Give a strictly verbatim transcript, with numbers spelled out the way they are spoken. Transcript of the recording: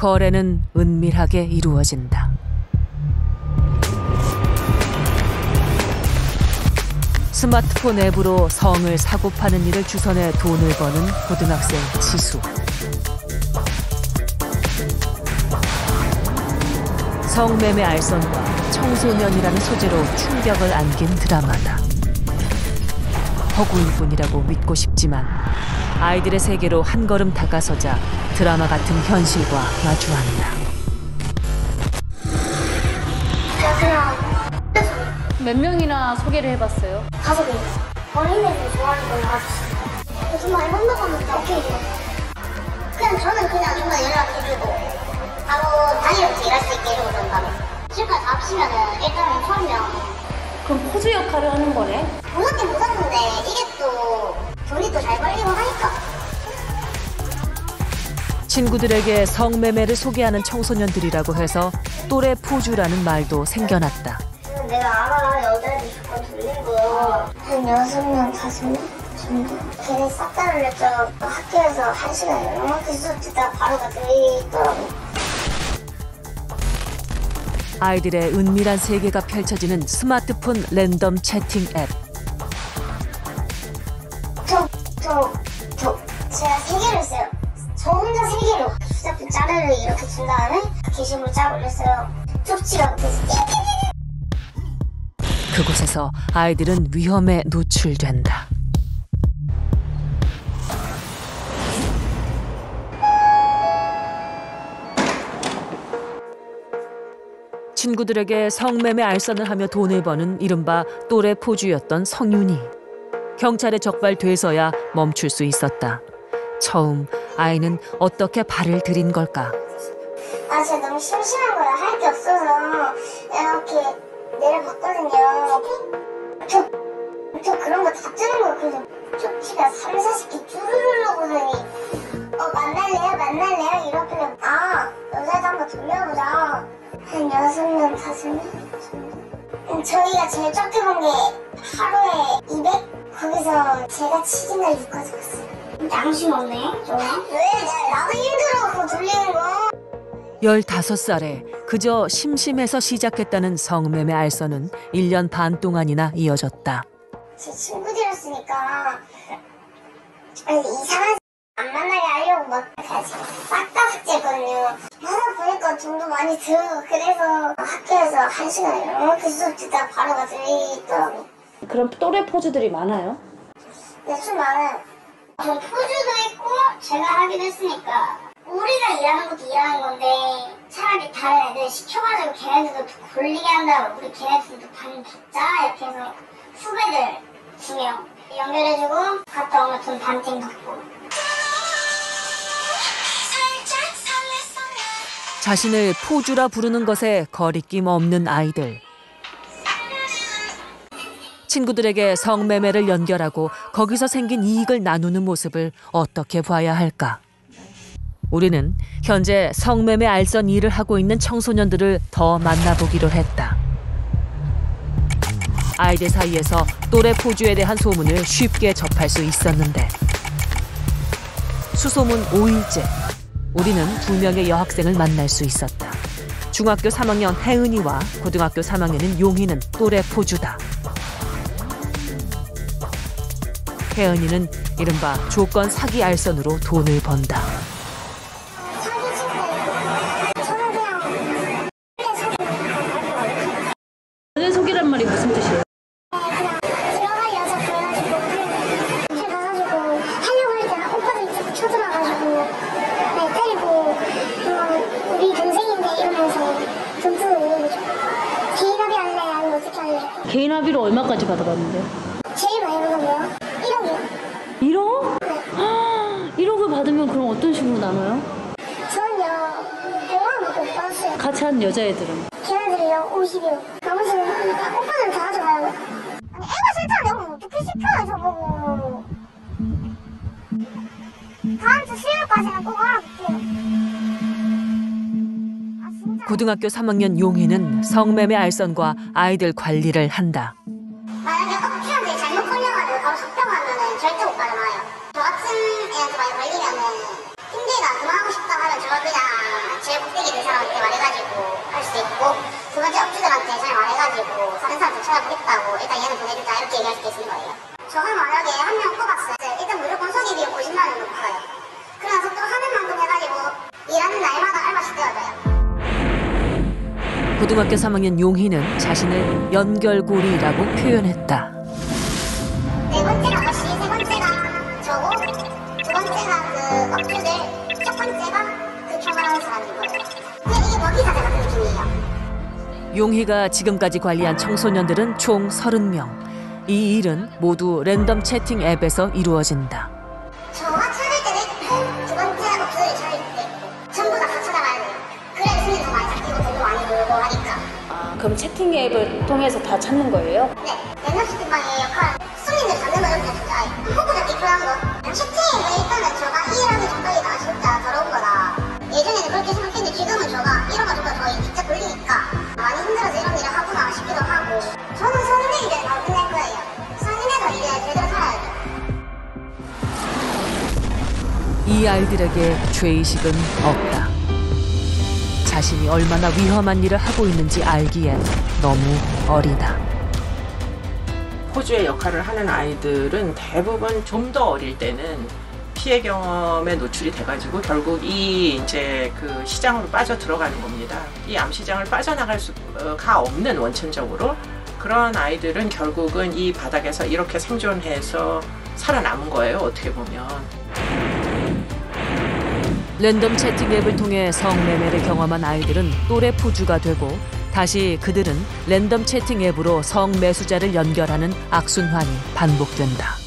거래는 은밀하게 이루어진다. 스마트폰 앱으로 성을 사고 파는 일을 주선해 돈을 버는 고등학생 지수. 성매매 알선과 청소년이라는 소재로 충격을 안긴 드라마다. 허구일 뿐이라고 믿고 싶지만 아이들의 세계로 한 걸음 다가서자 드라마 같은 현실과 마주한다. 몇 명이나 소개를 해봤어요? 다섯 명. 어린애들 좋아하는 걸 알았어요. 정말 한다고 하면 오케이. 그냥 저는 그냥 정말 연락해주고 바로 당일부터 일할 수 있게 해주고 그런 다음에 지금까지 다 합치면은 일단은 천 명. 그럼 포주 역할을 하는 거네? 무섭긴 무섭는데 이게 또 돈이 또 잘 벌리고 하니까. 친구들에게 성매매를 소개하는 청소년들이라고 해서 또래 포주라는 말도 생겨났다. 내가 알아, 여자애들 조건 돌린 거. 한 여섯 명, 다섯 명 정도? 걔네 싹 다 돌렸죠. 학교에서 한 시간에 이렇게 수업 듣다가 바로가 들리더라고. 아이들의 은밀한 세계가 펼쳐지는 스마트폰 랜덤 채팅 앱. 저, 저, 저, 제가 세 개를 써요. 저 혼자 세 개로 휴대폰 짜르를 이렇게 준 다음에 게시물 쫙 올렸어요. 쪽지가 돼서 그곳에서 아이들은 위험에 노출된다. 친구들에게 성매매 알선을 하며 돈을 버는 이른바 또래 포주였던 성윤이. 경찰에 적발돼서야 멈출 수 있었다. 처음 아이는 어떻게 발을 들인 걸까? 아, 진짜 너무 심심한 거야. 할 게 없어서 이렇게 내려봤거든요. 저, 저 그런 거 다 뜨는 거야. 그래서 쪽지가 삼사십 개 쭈르르르 보더니 어, 만날래요? 만날래요? 이러길래 아, 여자도 한번 돌려보자. 한 여섯 명, 다섯 명 정도? 저희가 제일 적게 본 게 하루에 이백? 거기서 제가 칠 일 육까지 갔어요. 양심 없네, 좀. 왜? 나도 힘들어, 그거 돌리는 거. 열다섯 살에 그저 심심해서 시작했다는 성매매 알선은 일 년 반 동안이나 이어졌다. 제 친구들이었으니까 아니, 이상한 안 만나게 하려고 막 싹 다 삭제했거든요. 하다 보니까 돈도 많이 들고 그래서 학교에서 한 시간에 이렇게 수업 듣다가 바로가 들리더라고. 그럼 또래 포주들이 많아요? 네, 좀 많아요. 전 포주도 있고 제가 하기도 했으니까 우리가 일하는 것도 일하는 건데 차라리 다른 애들 시켜가지고 걔네들도 굴리게 한다고 우리 걔네들도 반 받자 이렇게 해서 후배들 두 명 연결해주고 갔다 오면 돈 반띵 받고. 자신을 포주라 부르는 것에 거리낌 없는 아이들. 친구들에게 성매매를 연결하고 거기서 생긴 이익을 나누는 모습을 어떻게 봐야 할까? 우리는 현재 성매매 알선 일을 하고 있는 청소년들을 더 만나보기로 했다. 아이들 사이에서 또래 포주에 대한 소문을 쉽게 접할 수 있었는데 수소문 오 일째 우리는 두 명의 여학생을 만날 수 있었다. 중학교 삼 학년 혜은이와 고등학교 삼 학년인 용희는 또래 포주다. 혜은이는 이른바 조건 사기 알선으로 돈을 번다. 여자 속이란 말이 무슨 뜻이에요? 들어갈 여자 그래가지고 해 가가지고 하려고 할 때 오빠들이 쳐들어가지고 날 때리고 어, 우리 동생인데 이러면서 돈 뜯어오는 거죠. 개인 합의 할래? 아니면 어떻게 할래? 개인 합의로 얼마까지 받아봤는데? 제일 많이 받은 거요? 일억이요. 일억? 네. 일억을 받으면 그럼 어떤 식으로 나눠요? 저는요 백만 원밖에 못 받았어요. 같이 한 여자애들은? 걔네들이요 오십이요. 나머지는 오빠들은 다 가져가요. 아니 애가 싫다는데 그럼 어떻게 시켜요 저보고. 다음 주 수요일까지는 꼭 알아볼게요. 고등학교 삼 학년 용희는 성매매 알선과 아이들 관리를 한다. 만약에 커피한테 잘못 걸려가지고 바로 합병하면은 절대 못 가잖아요. 저 같은 애한테 많이 걸리면은 힘들다 그만하고 싶다 하면 저 그냥 제일 저는 만약에 한 명 뽑았어요. 일단 무조건 속입이 오십만 원 높아요. 그래서 또 하는 만큼 해가지고 일하는 날마다 알바씩 떼어줘요. 고등학교 삼 학년 용희는 자신을 연결고리라고 표현했다. 네 번째가 아저씨, 세 번째가 저고, 두 번째가 그 업주들, 첫 번째가 그 총괄하는 사람인 거예요. 근데 이게 먹이사자 같은 느낌이에요. 용희가 지금까지 관리한 청소년들은 총 서른 명. 이 일은 모두 랜덤 채팅 앱에서 이루어진다. 저가 찾을 때는 두 번째 업주들이 찾을 때 전부 다 다 찾아가야 돼요. 그래야 손이 더 많이 잡히고 돈도 많이 벌고 하니까. 아, 그럼 채팅 앱을 통해서 다 찾는 거예요? 네, 랜덤 채팅방의 역할은 손님들 잡는 거거든요, 진짜. 호구 잡기 필요한 거. 채팅은 일단은 저가 일하기 전까지가 진짜 더러운 거다. 예전에는 그렇게 생각했는데 지금은 저가 이러가지고 저희 진짜 걸리니까 많이 힘들어서 이런 일을 하구나 싶기도 하고. 저는 서른에 이제 바로 끝낼 거예요. 서른에서 이제 제대로 살아야죠. 이 아이들에게 죄의식은 없다. 자신이 얼마나 위험한 일을 하고 있는지 알기엔 너무 어리다. 포주의 역할을 하는 아이들은 대부분 좀 더 어릴 때는 피해 경험에 노출이 돼가지고 결국 이 이제 그 시장으로 빠져 들어가는 겁니다. 이 암시장을 빠져나갈 수가 없는 원천적으로 그런 아이들은 결국은 이 바닥에서 이렇게 생존해서 살아남은 거예요. 어떻게 보면. 랜덤 채팅 앱을 통해 성매매를 경험한 아이들은 또래 포주가 되고 다시 그들은 랜덤 채팅 앱으로 성매수자를 연결하는 악순환이 반복된다.